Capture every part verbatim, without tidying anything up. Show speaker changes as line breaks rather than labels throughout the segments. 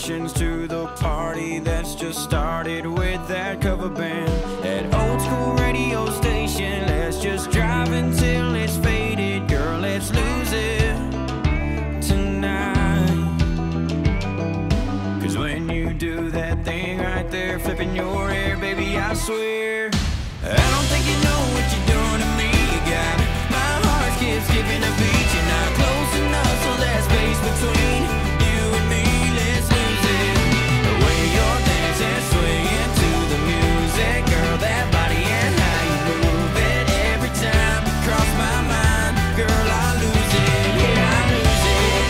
directions to the party that's just started with that cover band. That old school radio station, let's just drive until it's faded. Girl, let's lose it tonight. Cause when you do that thing right there, flipping your hair, baby, I swear I don't think you know what you're doing to me. You got my heart skips skipping a beat. You're not close enough, so there's space between you and me. Let's lose it. The way you're dancing, swinging to the music, girl, that body and how you move it. Every time you cross my mind, girl, I lose it. Yeah, I lose it.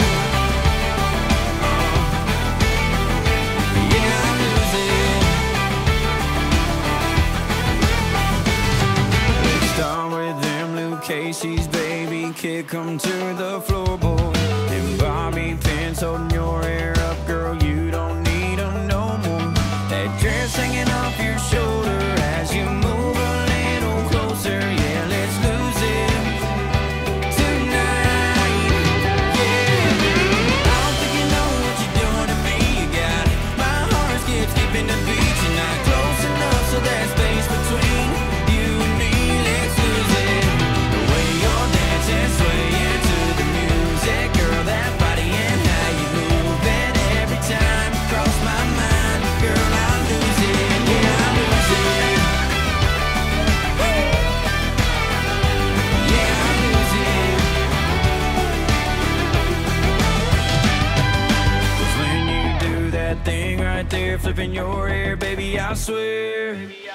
Oh. Yeah, I lose it. Let's start with them Luke Casey's, baby, kick 'em to the floorboard. And Bobby pins holding your hair up, girl, you don't need 'em no more. That dress hanging off your shoulder as you move a little closer. Yeah, let's lose it tonight. Yeah, I don't think you know what you're doing to me. You got my heart skips skipping the beat. You're not close enough, so there's space between you and me. Let's lose it. The way you're dancing, swaying to the music, girl, that body and how you move it. Every time you cross my mind, girl, I lose it. Yeah, I lose it. Yeah, I lose it. 'Cause when you do that thing right there, flipping your hair, baby, I swear